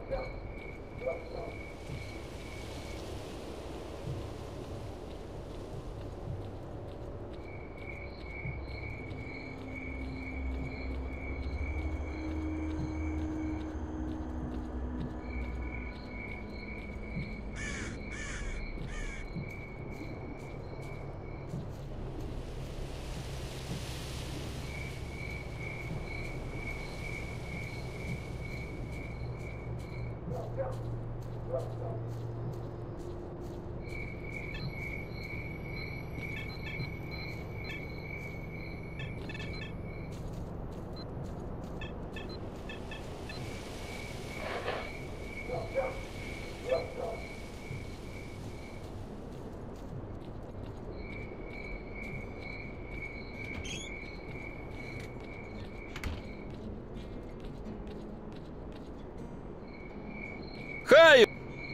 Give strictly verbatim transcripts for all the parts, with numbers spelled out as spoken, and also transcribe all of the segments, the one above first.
Хай!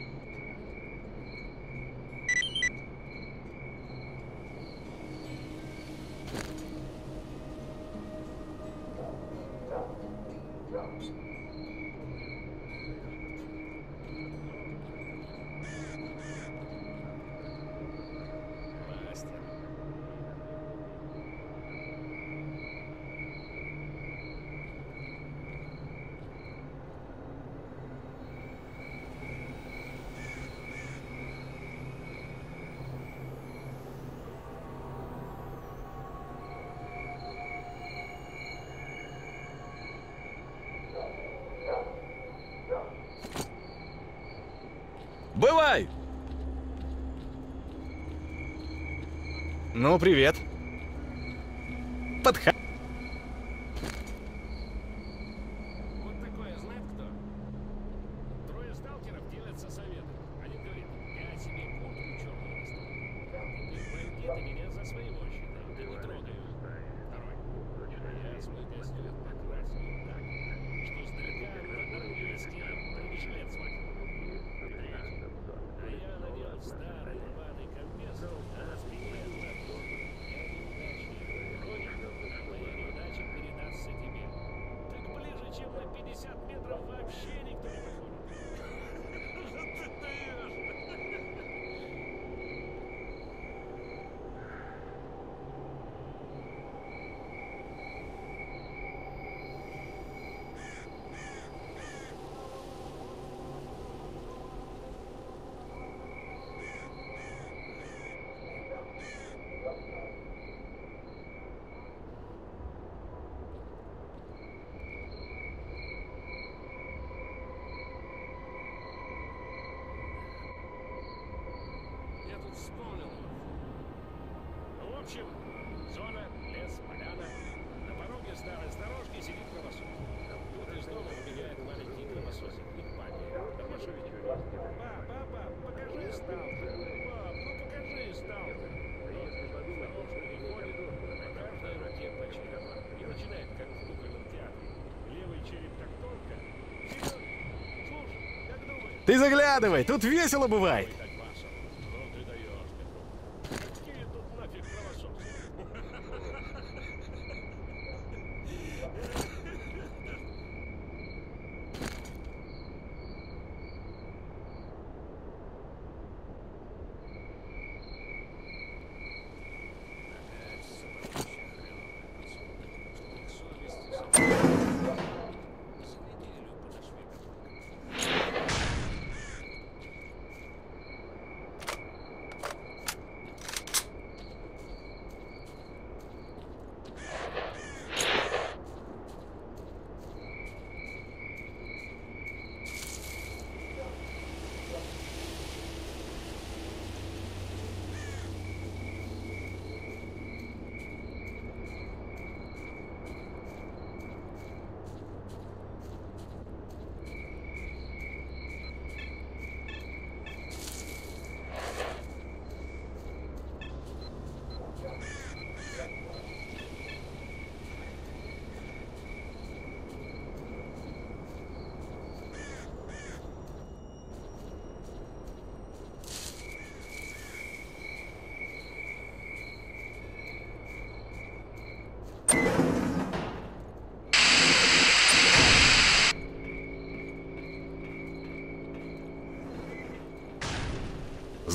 Бывай! Ну, привет. Подходи. Вот такое, знает кто? Трое сталкеров делятся советом. Один говорит, я себе куртку черную достал. Теперь бандиты меня за своего считают, да не трогаю. Второй. Я свой костюм покрасил так, что издалека по-английски бронежилет смотрит. А я надел старый рваный комбез, а на спине надпись: «Я неудачник, а моя неудача передастся тебе». Так ближе, чем на пятьдесят метров, вообще никто не подходит. Что ты даешь? Я тут вспомнил. Ну, в общем, зона, лес, поляна. На пороге старой сторожки сидит кровосос. Тут из дома выбегает маленький кровососик и к папе. Подмашивает. Пап, папа, покажи сталкер. Пап, ну покажи сталкер. Тот осторожно выходит, на каждой руке по черепу. И начинает, как в кукольном театре. Левый череп так тонко. Вперед! Слушай, как думаешь? Ты заглядывай, тут весело бывает. Так, Маша, ну ты даешь, Петро. Какие тут нафиг кровососы?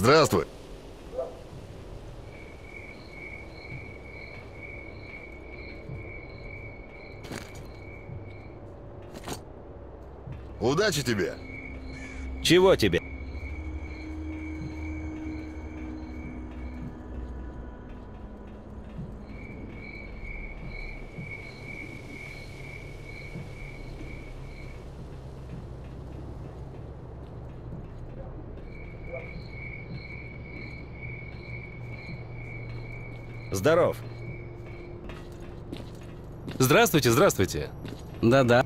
Здравствуй. Удачи тебе. Чего тебе? Здоров. Здравствуйте, здравствуйте. Да-да.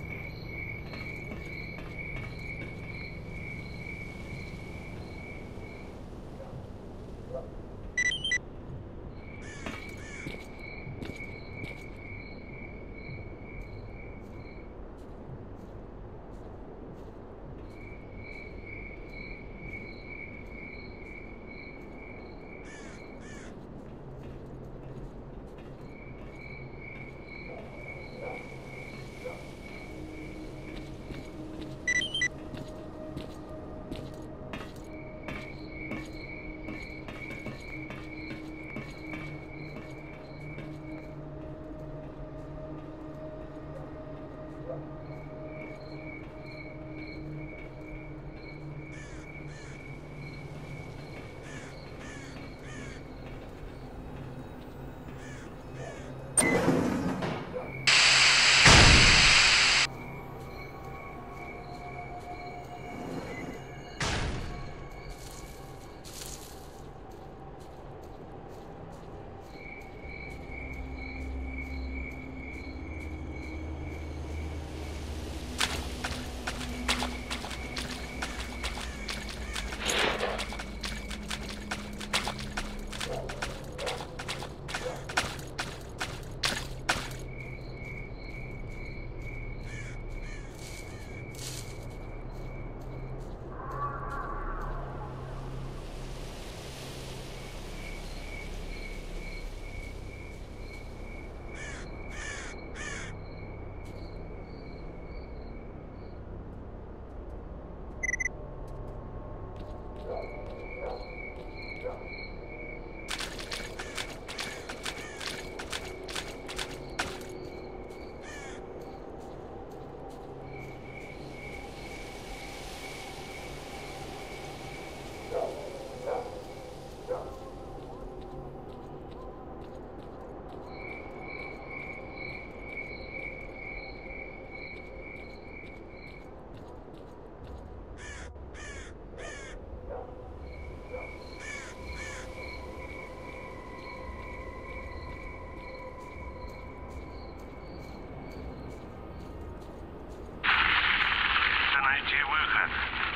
Найти выход.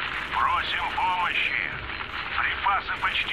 Просим помощи. Припасы почти...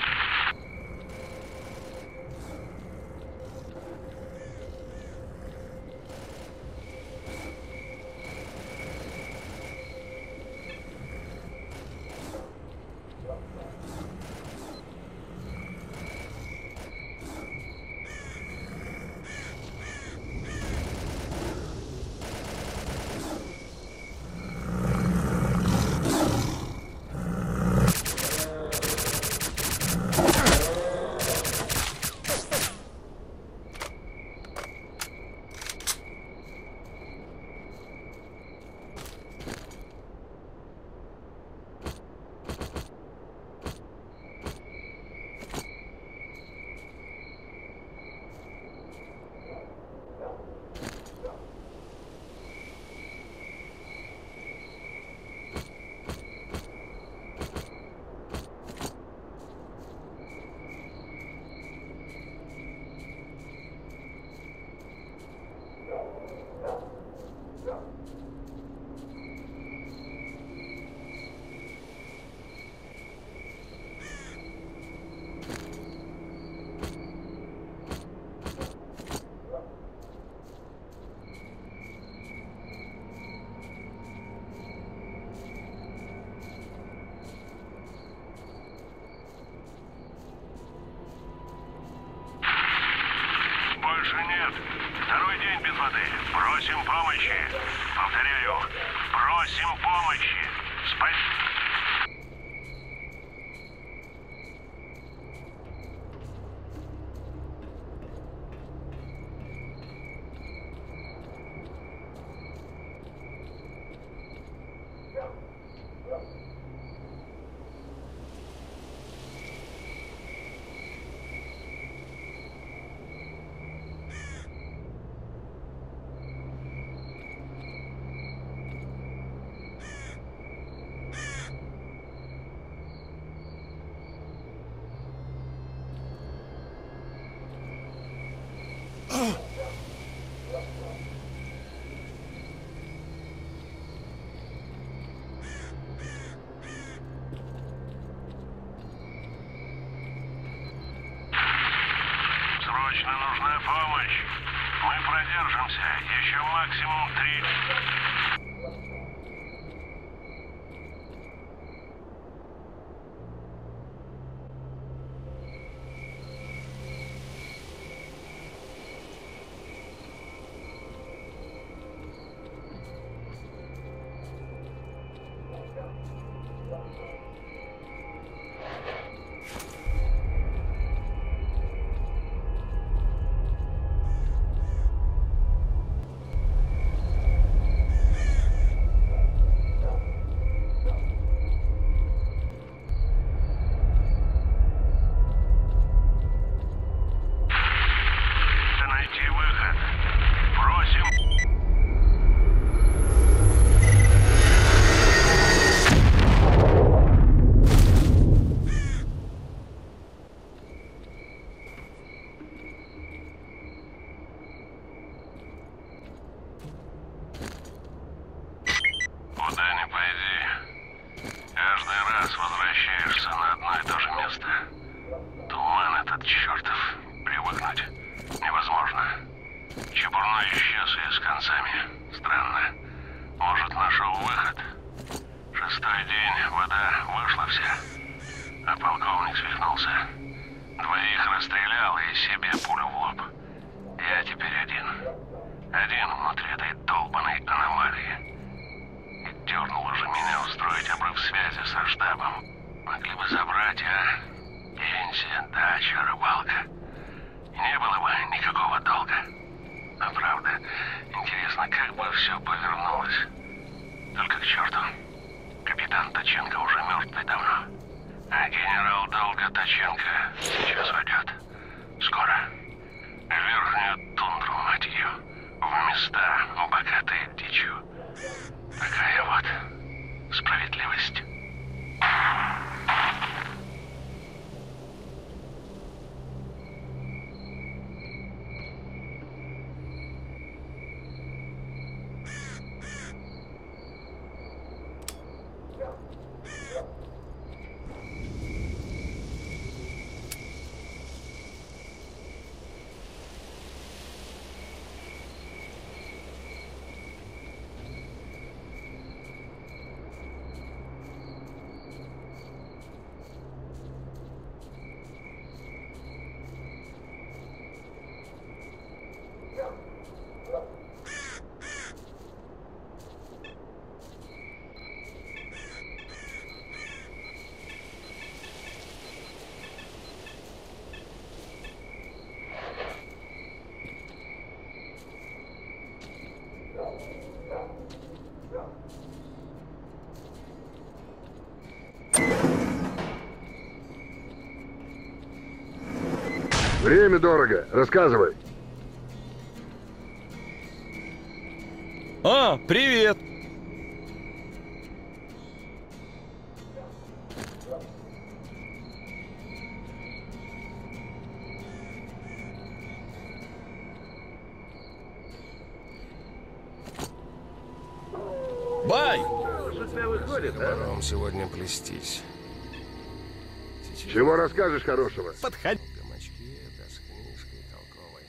Больше нет. Второй день без воды. Просим помощи. Повторяю, просим помощи. Спасибо. Если нужна помощь, мы продержимся еще максимум три... Куда ни пойди, каждый раз возвращаешься на одно и то же место. Туман этот чертов, привыкнуть невозможно. Чепурной исчез и с концами. Странно. Может, нашел выход. Шестой день, вода вышла вся. А полковник свихнулся. Двоих расстрелял и себе пулю в лоб. Я теперь один. Один внутри этой долбанной аномалии. И дернуло же меня устроить обрыв связи со штабом. Могли бы забрать, а? Пенсия, дача, рыбалка. И не было бы никакого долга. А правда, интересно, как бы все повернулось. Только к черту. Капитан Точенко уже мертвый давно. А генерал Долга Точенко сейчас уйдет. Скоро. В верхнюю тундру, мать ее. В места, богатые дичью. Такая вот справедливость. Время дорого. Рассказывай. О, привет! Бай! Вам сегодня плестись. Чего расскажешь хорошего? Подходи. Гамачки, да с книжкой толковой.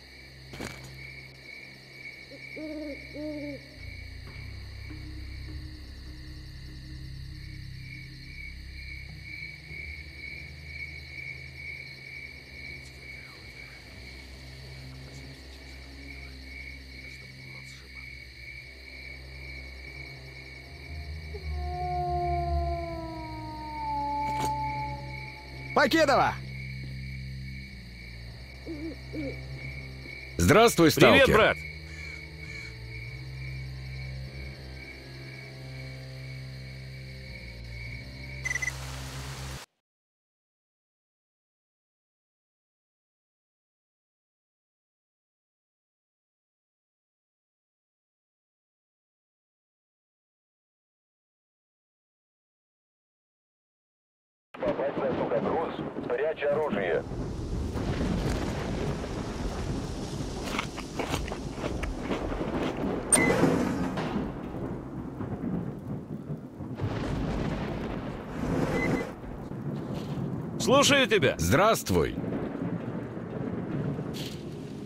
Покедова! Здравствуй, сталкер. Привет, брат! Попасть на сухогруз, прячь оружие. Слушаю тебя. Здравствуй.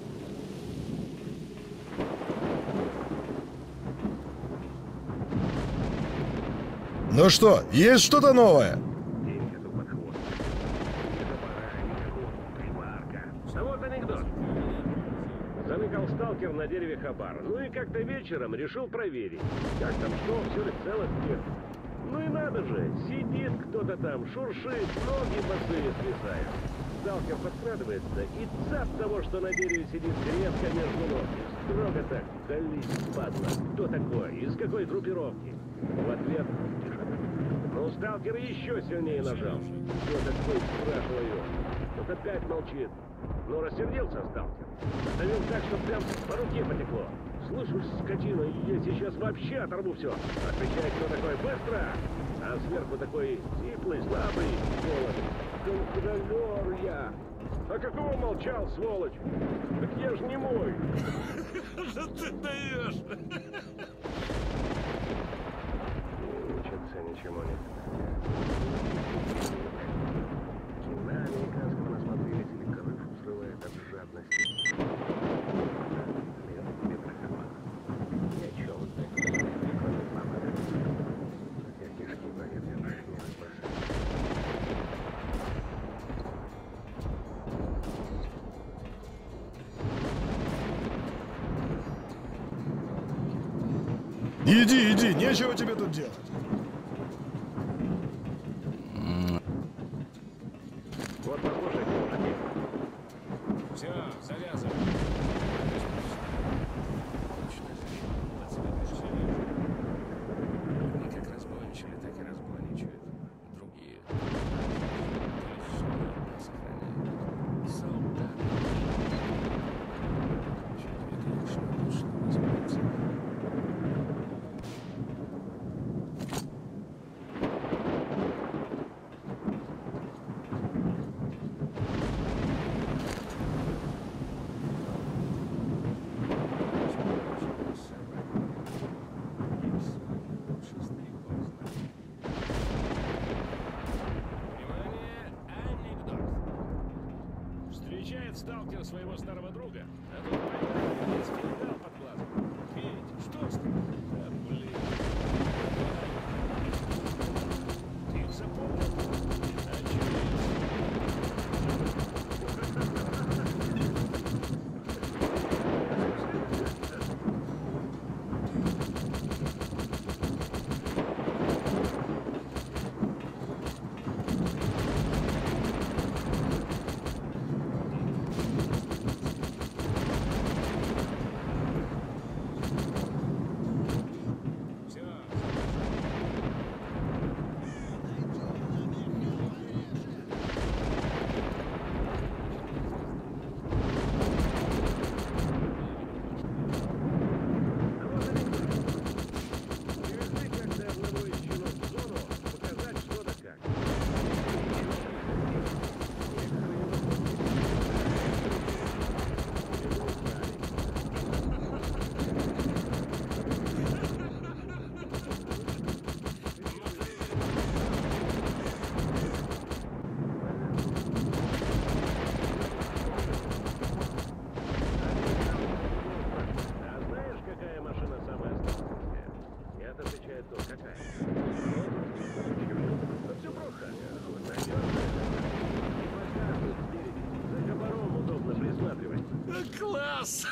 Ну что, есть что-то новое? А вот анекдот. Заныкал сталкер на дереве хабар. Ну и как-то вечером решил проверить, как там что, все ли цело нет. Ну и надо же, сидит кто-то там, шуршит, ноги босые свисают. Сталкер подкрадывается, и цап того, что на дереве сидит, крепко между ног. Строго так, колись, падла. Кто такой? Из какой группировки? В ответ тишина. Ну, сталкер еще сильнее нажал. Кто такой, спрашиваю. Тот опять молчит. Ну, рассердился сталкер. Давил так, что прям по руке потекло. Слышишь, скотина, я сейчас вообще оторву все. Отвечай, кто такой, быстро! А сверху такой сиплый, слабый голос. Контролер я. А какого молчал, сволочь? Так я ж не мой. Что ты даешь? Не учится ничему не. Кино американского насмотрелись, или крышу срывает от жадности. Иди, иди, нечего тебе тут делать. Вот послушайте, мужики. Все, завязывай. Они как разбойничали, так и разбойничают. Другие. Нас охраняют. Солдаты. Конечно, лучше разбираться. Встречает сталкер своего старого друга, а тут поймал скандал под глазом. Ведь, что с тобой? Да, блин. Ты их запомнил? Класс!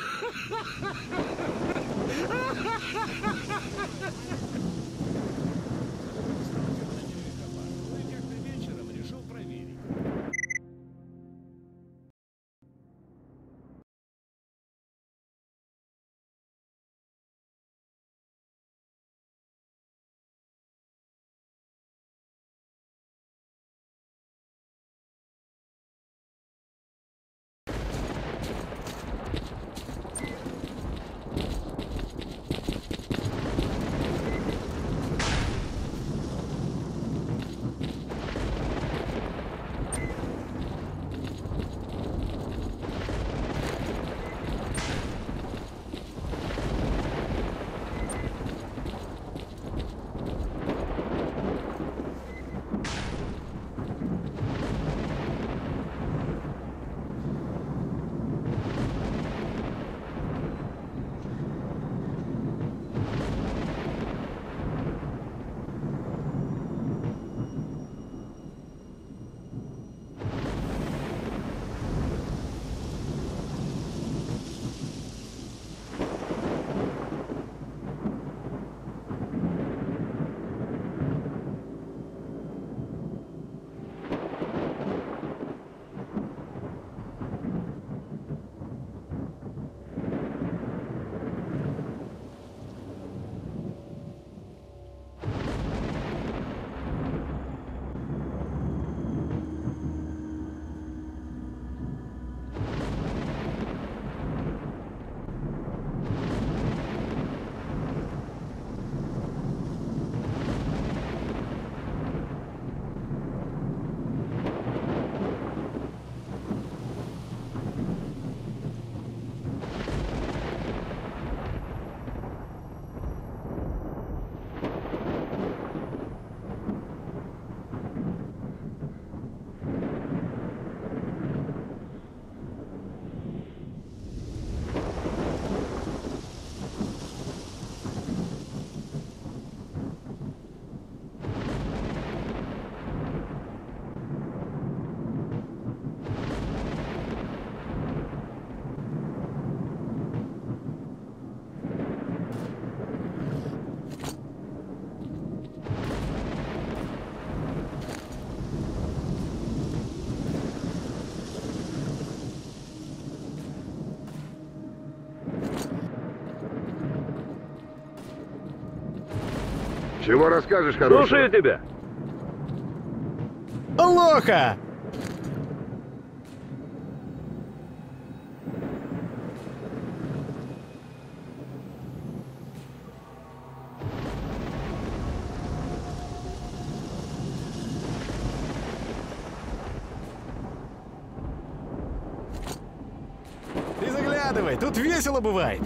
Чего расскажешь хорошего? Слушаю тебя. Лоха! Ты заглядывай, тут весело бывает.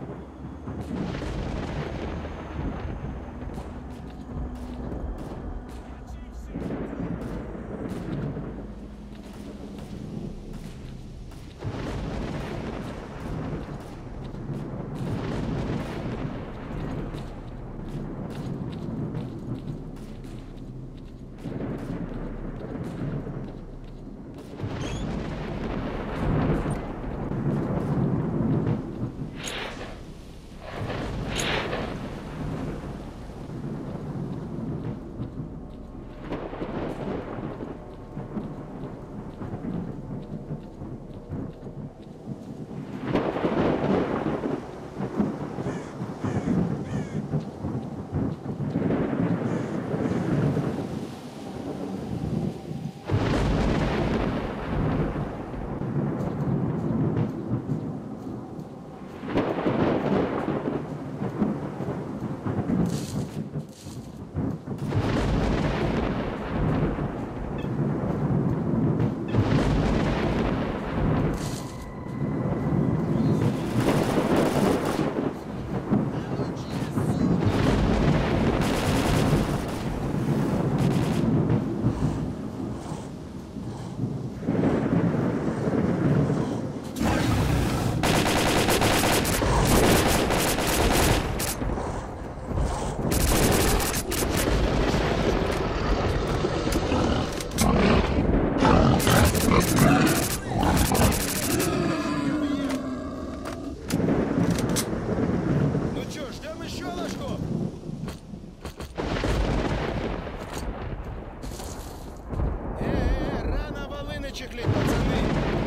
чехлить, пацаны.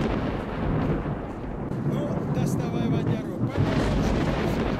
Ну, доставай водяру. Понятно, что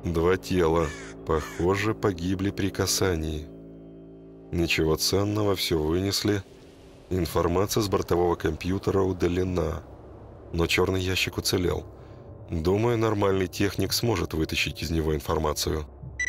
Два тела. Похоже, погибли при касании. Ничего ценного, все вынесли. Информация с бортового компьютера удалена. Но черный ящик уцелел. Думаю, нормальный техник сможет вытащить из него информацию.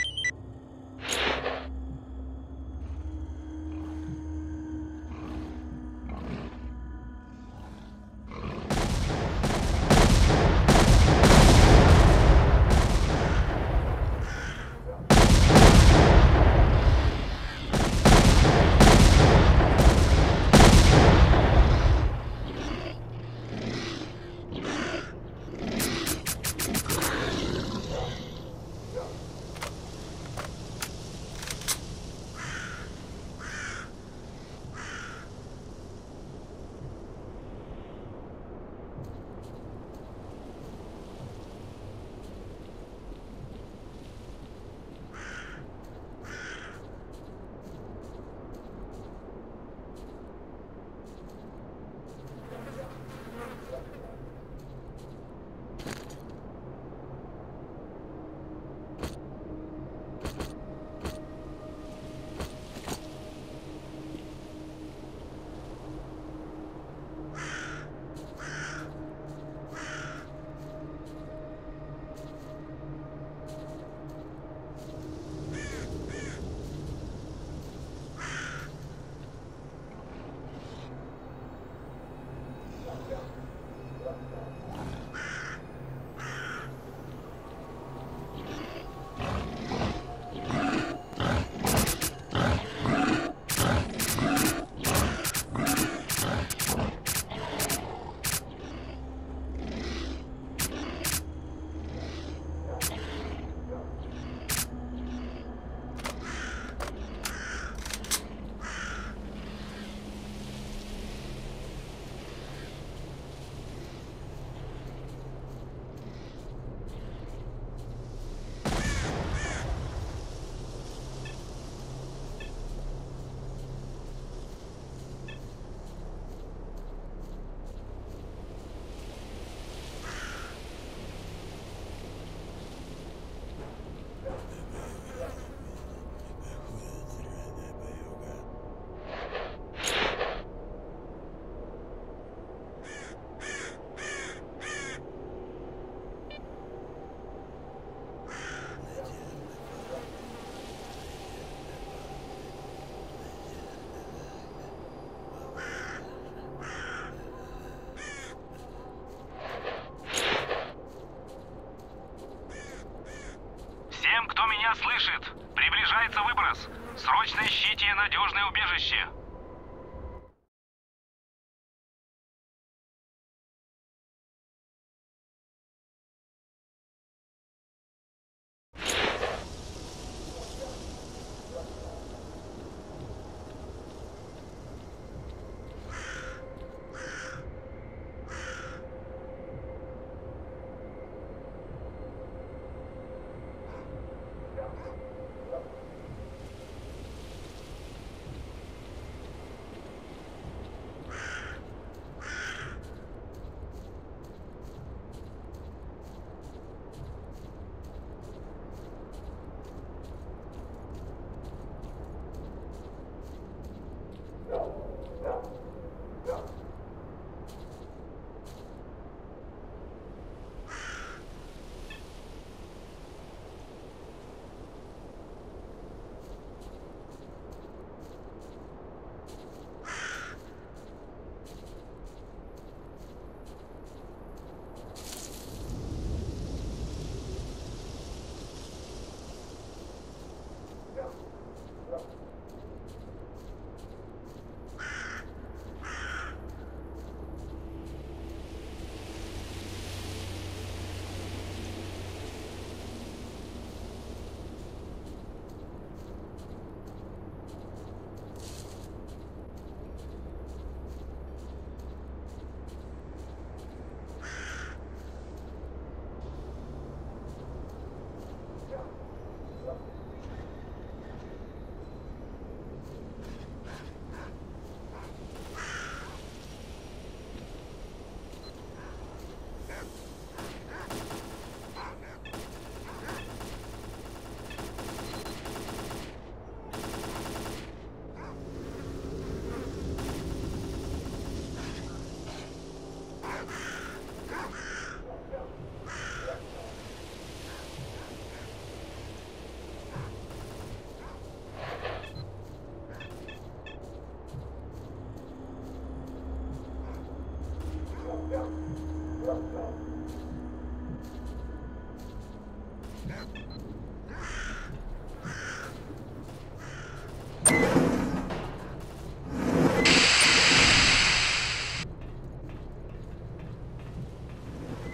Кто меня слышит? Приближается выброс. Срочно ищите надежное убежище.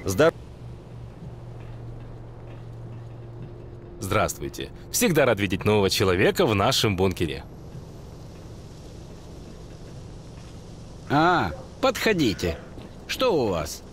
Здоров... Здравствуйте. Всегда рад видеть нового человека в нашем бункере. А, подходите. Что у вас?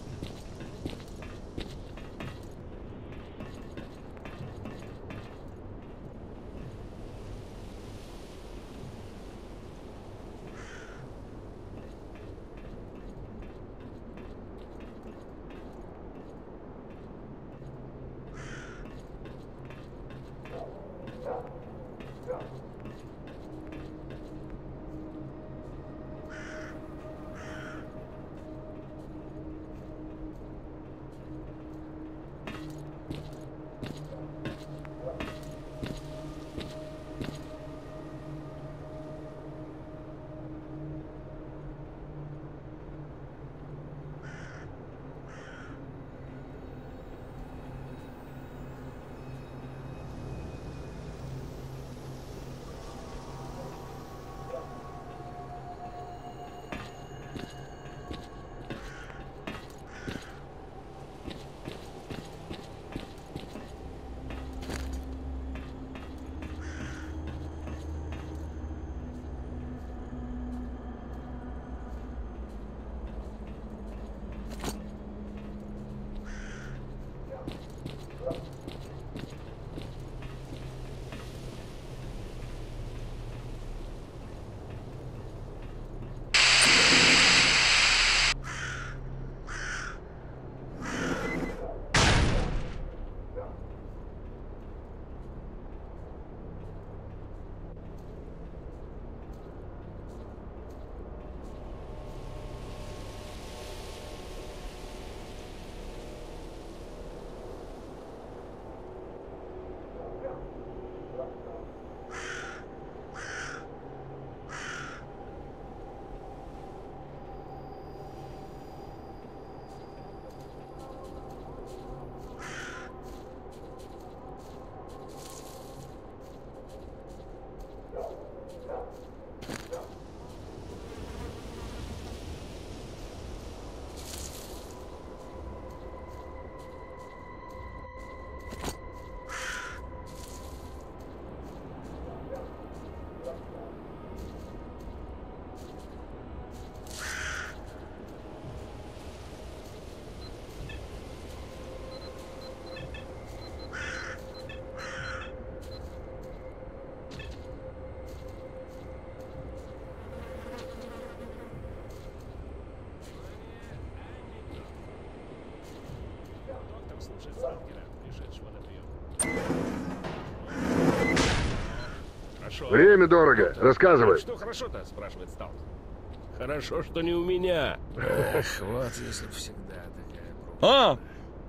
Время дорого. Рассказывай. Что хорошо-то, спрашивает Сталт. Хорошо, что не у меня. Эх, вот если б всегда такая пробка. А!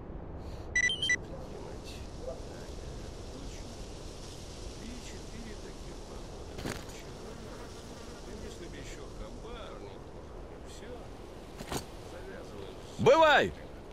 Бывай!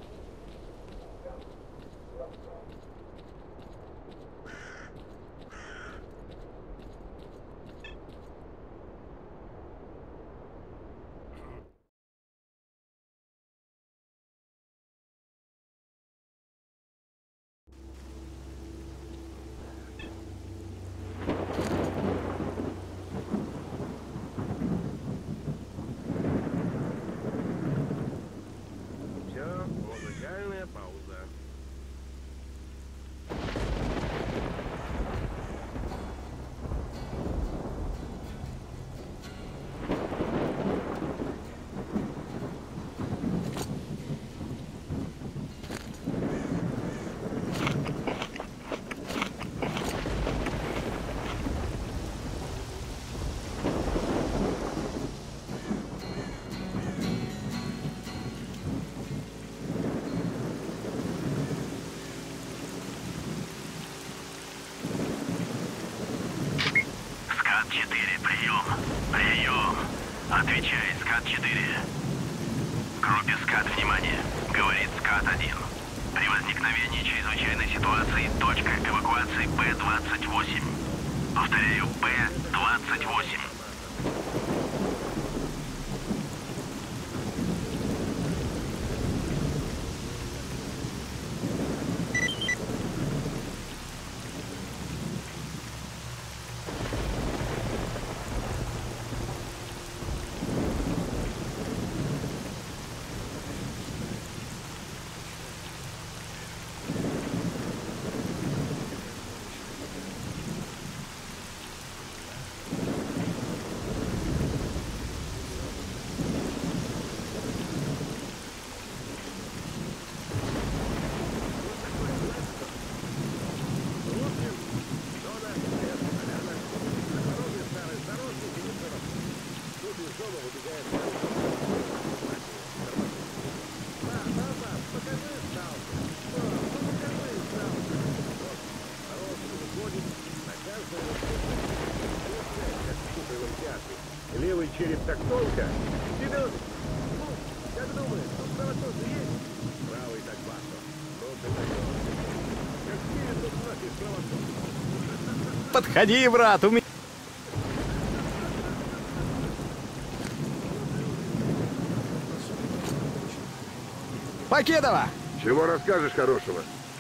четыре, прием. Прием. Отвечает скат четыре. Группе скат, внимание. Говорит скат один. При возникновении чрезвычайной ситуации точка эвакуации Б двадцать восемь. Повторяю, Б двадцать восемь. дома выбегает... Да, да, да, покажи сталкер. Да, ну покажи сталкер. Вот, хороший выходит на каждое вот как в кукольном театре. Левый череп так тонко. Вперед! Ну, как думаешь, тут кровоток есть? Правый так башен. Ну ты даешь. Какие тут нафиг кровоток? Подходи, брат, у меня... Покедова! Чего расскажешь хорошего?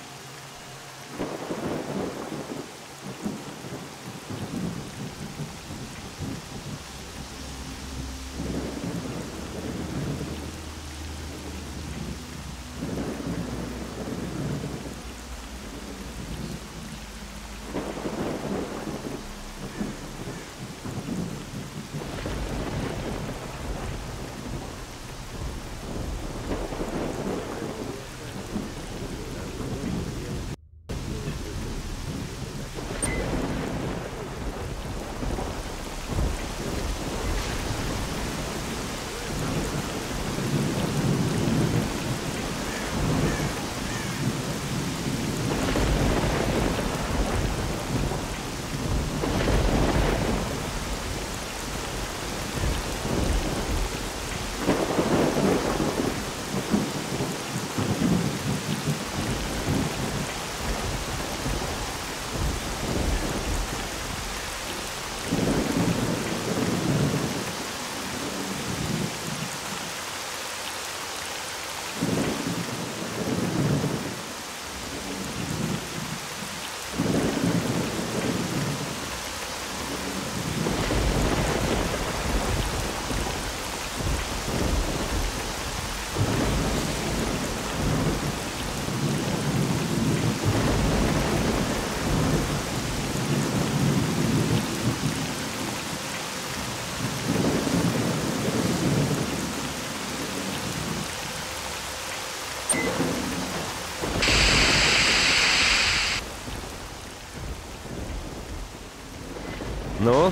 Ну?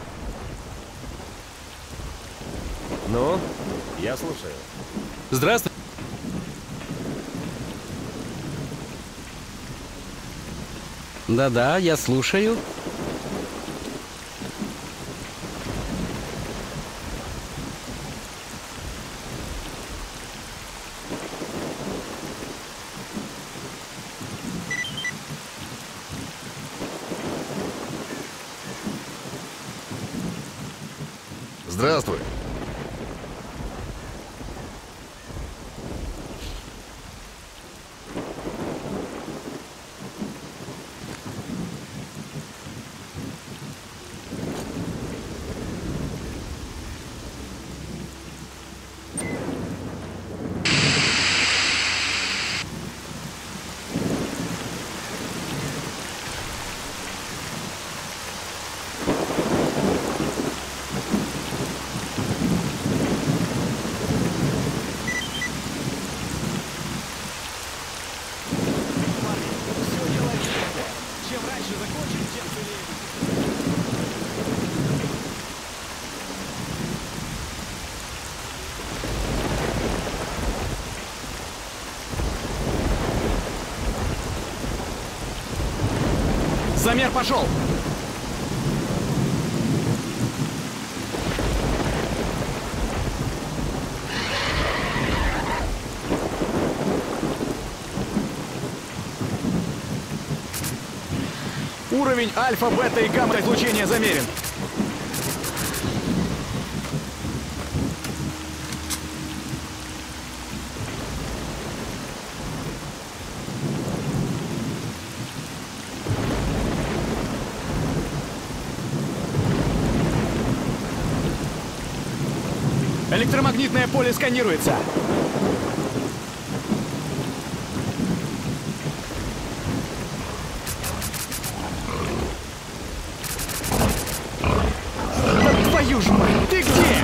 Ну? Я слушаю. Здравствуй. Да-да, я слушаю. Здравствуй. Замер пошел! Уровень альфа, бета и гамма излучения замерен. Электромагнитное поле сканируется. Да твою ж мать, ты где?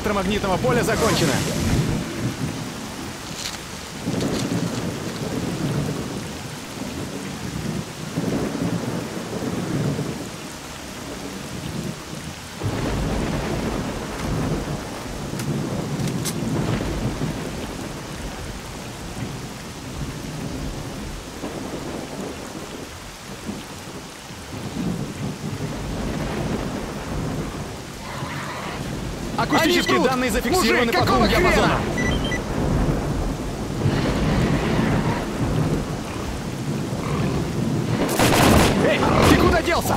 электромагнитного поля закончена. Акустические данные зафиксированы Мужик, по двум какого диапазонам. Эй, ты куда делся?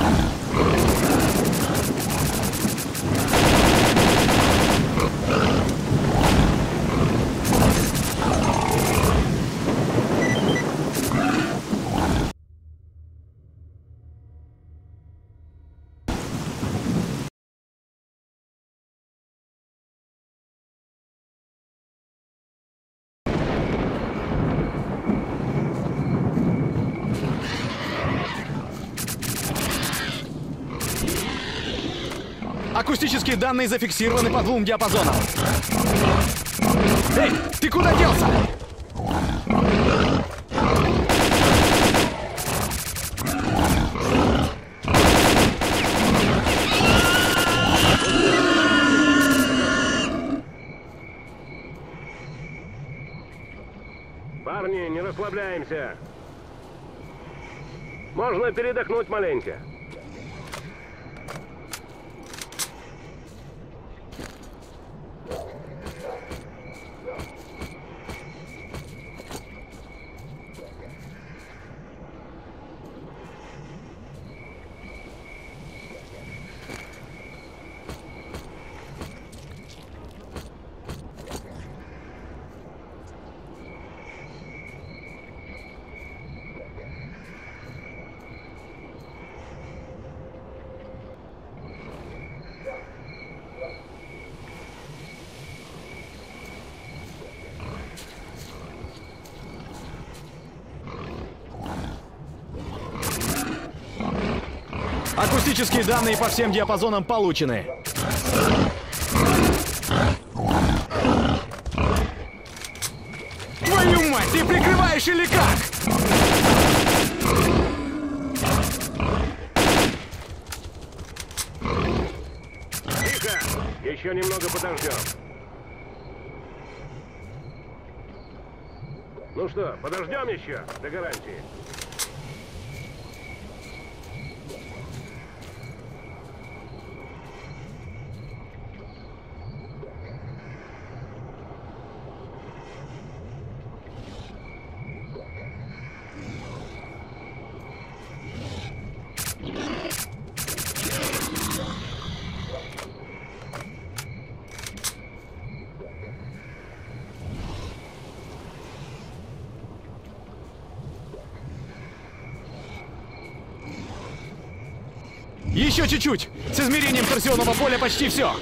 Акустические данные зафиксированы по двум диапазонам. Эй, ты куда делся? Парни, не расслабляемся. Можно передохнуть маленько. Акустические данные по всем диапазонам получены. Твою мать, ты прикрываешь или как? Тихо! Еще немного подождем. Ну что, подождем еще до гарантии? Еще чуть-чуть! С измерением торсионного поля почти все!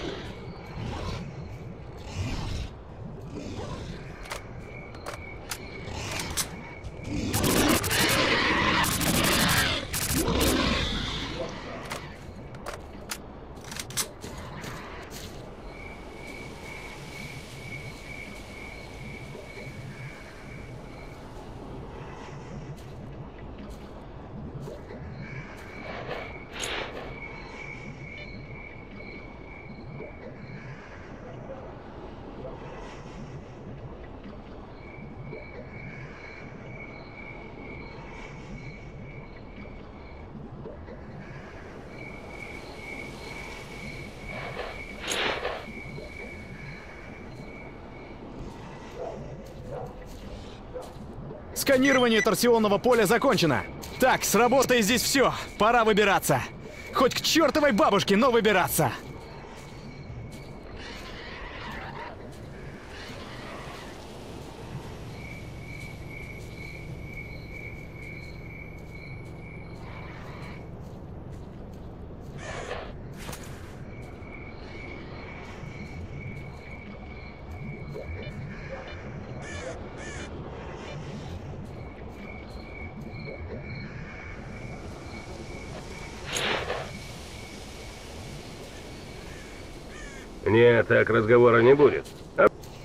Сканирование торсионного поля закончено. Так, с работой здесь все. Пора выбираться. Хоть к чертовой бабушке, но выбираться. Нет, так разговора не будет. А-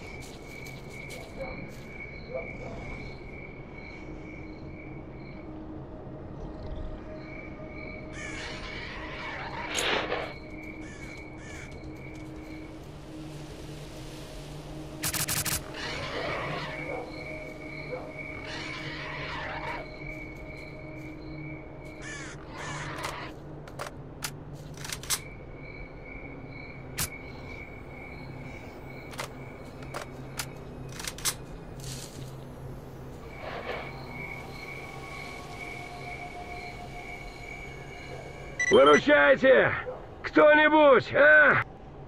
Выручайте! Кто-нибудь, а?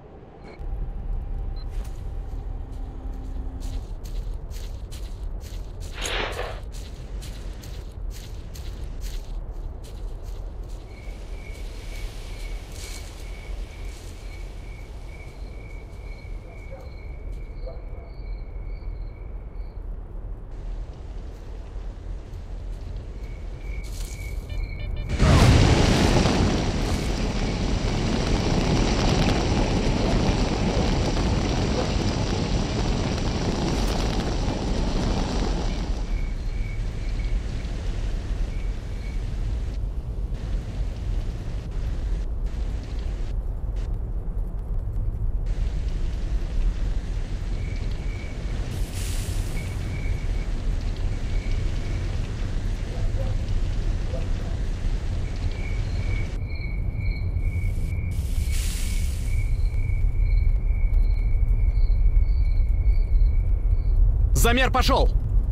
Замер пошел!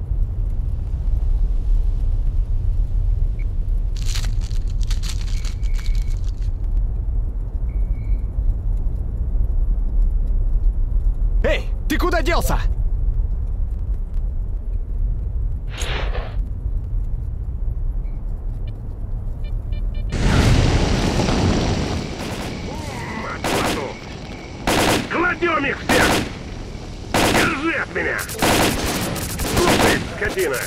Эй, ты куда делся? Кладем их всех! Держи от меня! Слушай, скотина!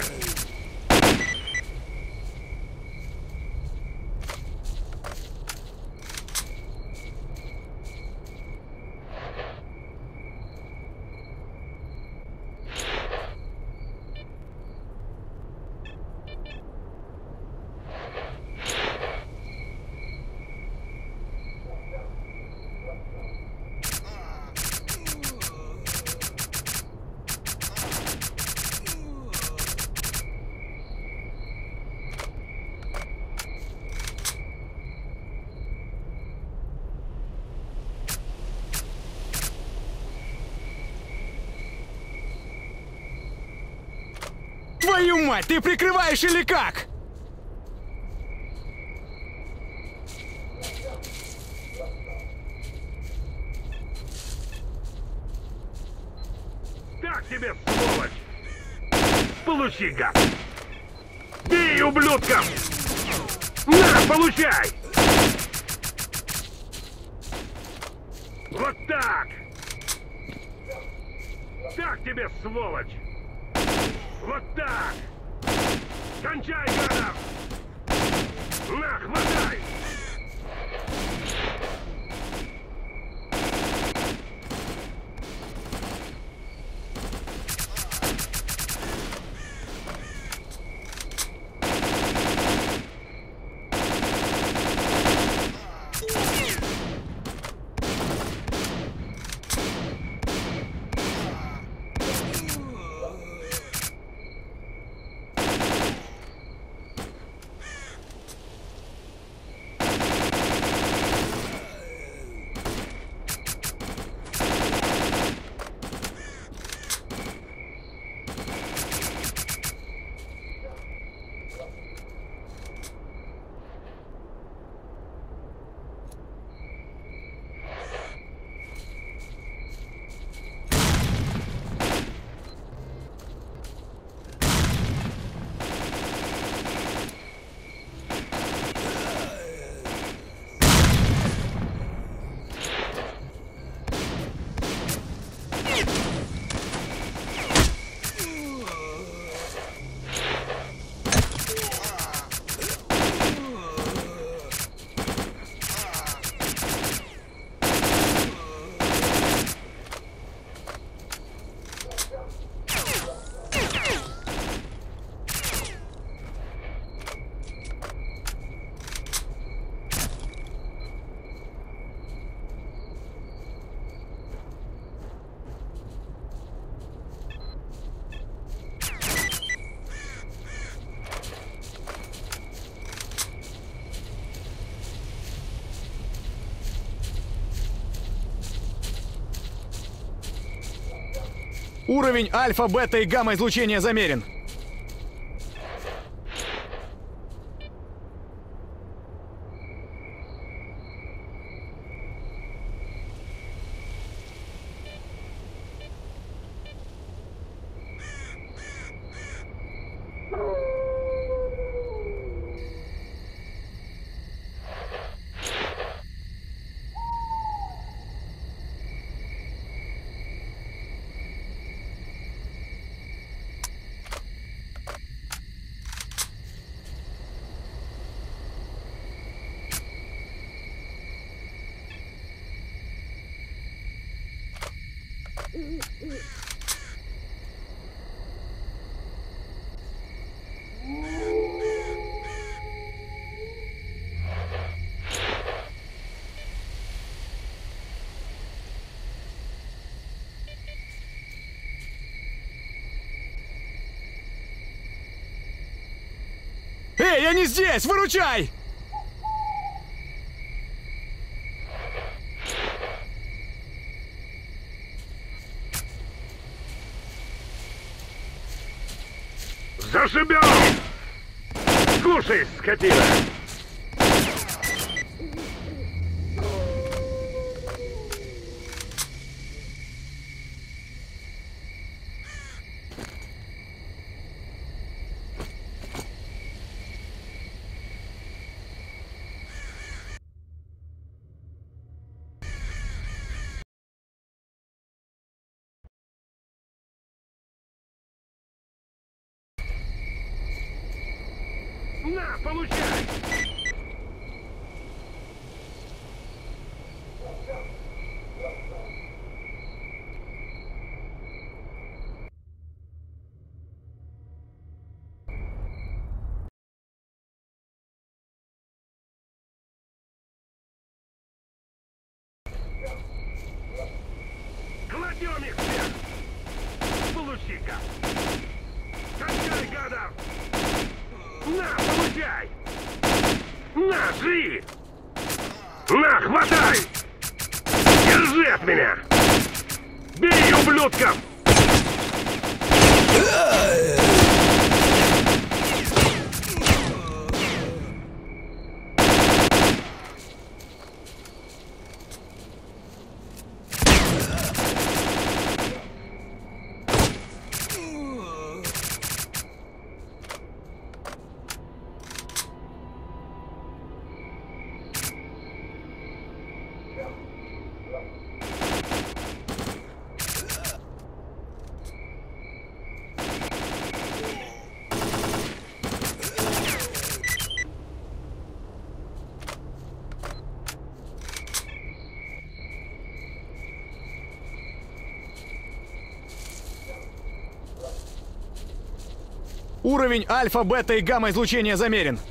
Твою мать, ты прикрываешь или как? Так тебе, сволочь! Получи, гад! Бей, ублюдков! На, получай! Вот так! Так тебе, сволочь! Вот так! Кончай, гадов! На, хватай! Уровень альфа, бета и гамма излучения замерен. Эй, я не здесь! Выручай! Зашибем! Кушай, скотина! На, получай! Кладем их всех! Получи-ка! Кончай, гадов! На, получай! На, жри! На, хватай! Держи от меня! Бей, ублюдков! Уровень альфа, бета и гамма излучения замерен.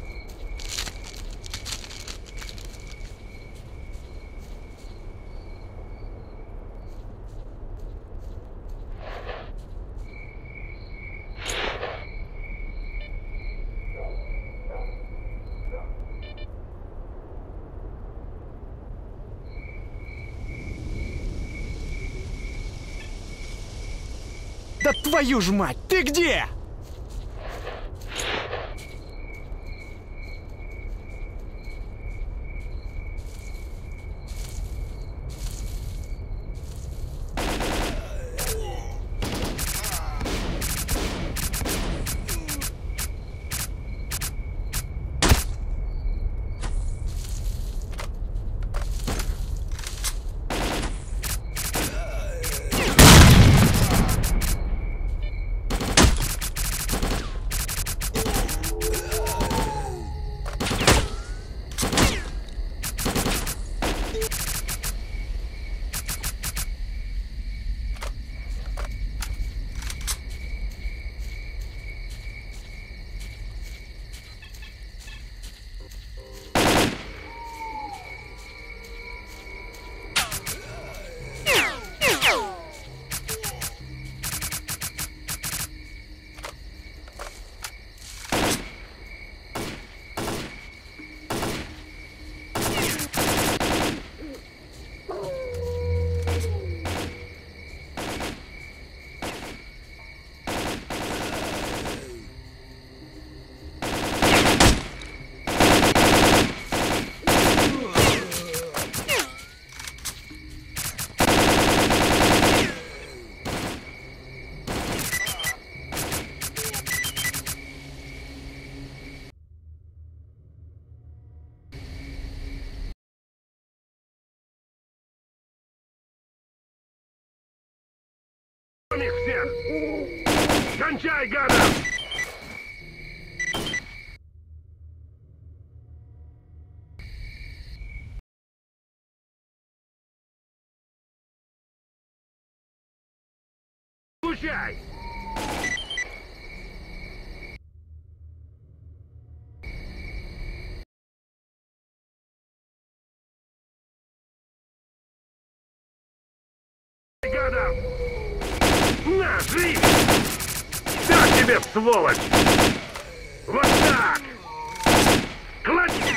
Да твою ж мать, ты где? их всех! Кончай, гадов! Получай! Гадов! На, жри! Так тебе, сволочь! Вот так! Клади!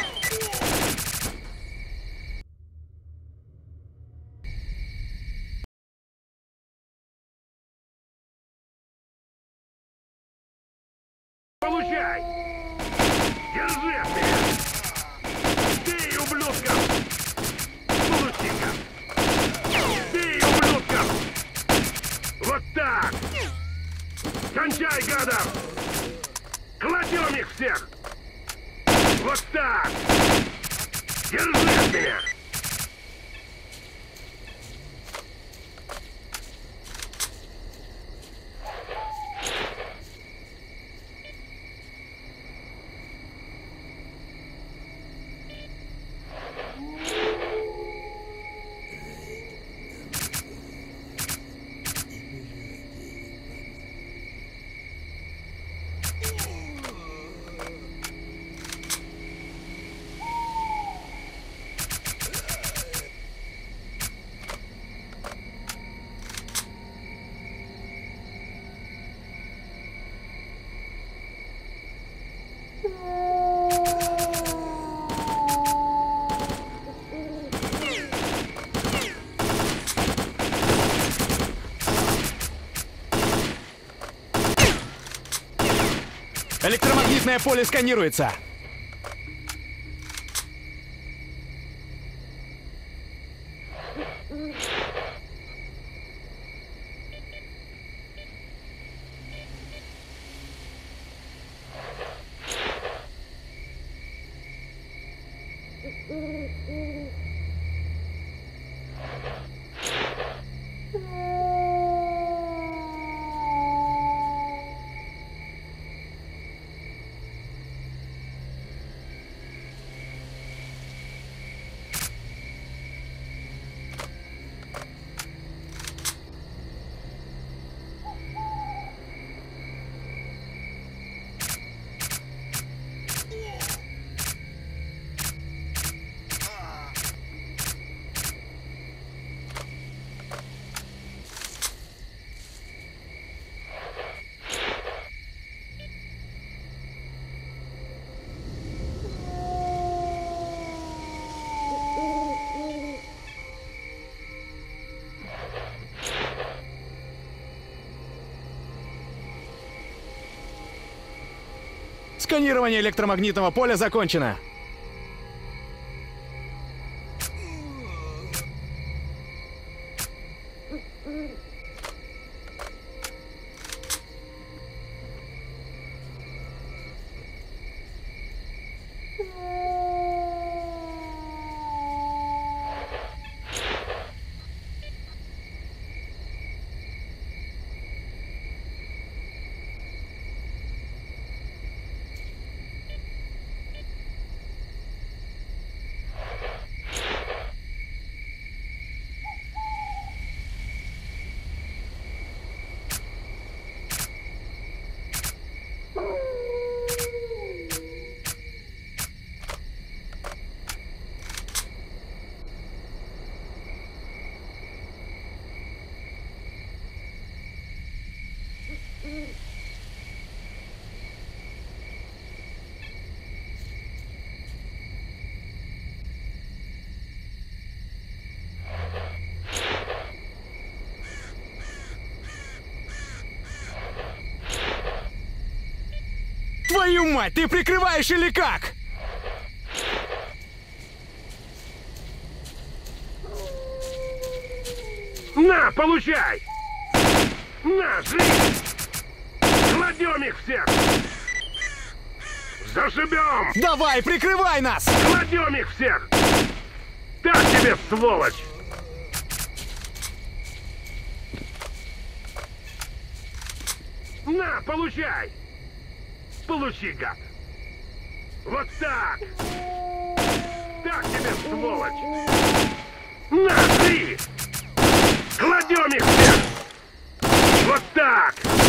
Получай! Держи от меня! Бей, ублюдков! Получи-ка! Бей, ублюдков! Вот так! Кончай, гадов! Кладем их всех! Вот так! Держи от меня! Электромагнитное поле сканируется. Сканирование электромагнитного поля закончено. Твою мать, ты прикрываешь или как? На, получай! На, жри! Кладем их всех! Зашибем! Давай, прикрывай нас! Кладем их всех! Так тебе, сволочь! На, получай! Получи, гад! Вот так! Так тебе, сволочь! На, ты! Кладем их всех! Вот так!